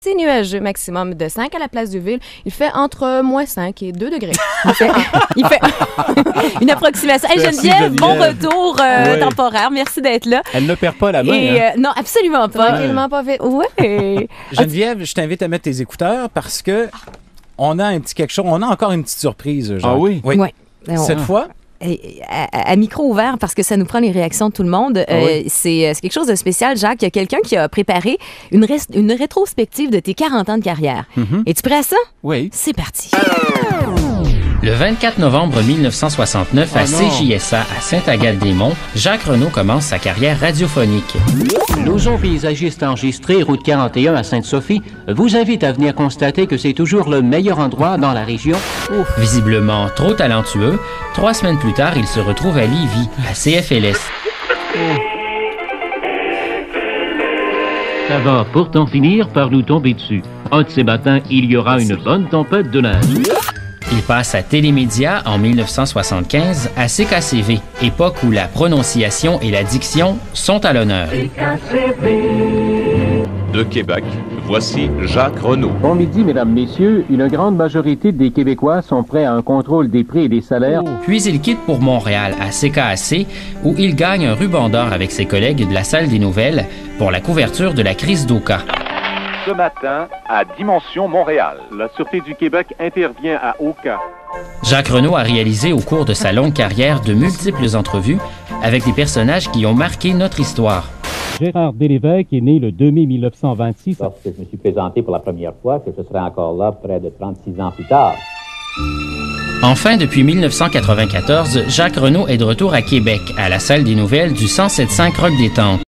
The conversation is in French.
C'est nuageux, maximum de 5 à la place de ville. Il fait entre moins 5 et 2 degrés. Il fait une approximation. Hey, Merci, Geneviève, bon Geneviève. retour Oui. temporaire. Merci d'être là. Elle ne perd pas la main. Et, hein. non, absolument pas. Tranquillement, pas vite. Ouais. Geneviève, je t'invite à mettre tes écouteurs parce que on a un petit quelque chose. On a encore une petite surprise, Jacques. Ah oui? Ouais. Cette fois, À micro ouvert, parce que ça nous prend les réactions de tout le monde, oui. c'est quelque chose de spécial, Jacques. Il y a quelqu'un qui a préparé une rétrospective de tes 40 ans de carrière. Es-tu prêt à ça? Oui. C'est parti. Le 24 novembre 1969, à CJSA à Sainte-Agathe-des-Monts, Jacques Renaud commence sa carrière radiophonique. L'ozon paysagiste enregistré, route 41 à Sainte-Sophie, vous invite à venir constater que c'est toujours le meilleur endroit dans la région. Visiblement trop talentueux, 3 semaines plus tard, il se retrouve à Lévis, à CFLS. Ça va pourtant finir par nous tomber dessus. Un de ces matins, il y aura une bonne tempête de neige. Il passe à Télémédia en 1975 à CKCV, époque où la prononciation et la diction sont à l'honneur. De Québec, voici Jacques Renaud. Bon midi, mesdames, messieurs. Une grande majorité des Québécois sont prêts à un contrôle des prix et des salaires. Puis il quitte pour Montréal à CKAC, où il gagne un ruban d'or avec ses collègues de la salle des nouvelles pour la couverture de la crise d'Oka. Ce matin, à Dimension Montréal, la Sûreté du Québec intervient à Oka. Jacques Renaud a réalisé au cours de sa longue carrière de multiples entrevues avec des personnages qui ont marqué notre histoire. Gérard Delévesque est né le 2 mai 1926. Lorsque je me suis présenté pour la première fois, que je serais encore là près de 36 ans plus tard. Enfin, depuis 1994, Jacques Renaud est de retour à Québec, à la salle des nouvelles du 107.5 Roc-Détente.